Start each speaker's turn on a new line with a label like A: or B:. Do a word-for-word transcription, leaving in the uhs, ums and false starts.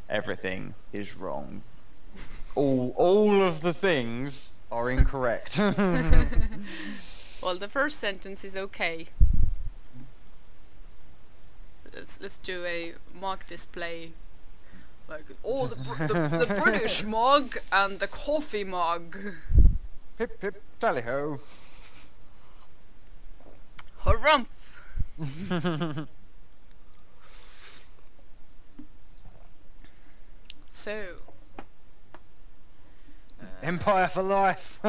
A: everything is wrong. All, all of the things are incorrect.
B: Well, the first sentence is okay. Let's let's do a mug display, like all the br the, the British mug and the coffee mug.
A: Pip pip tally ho.
B: Harumph. So. Uh,
A: Empire for life.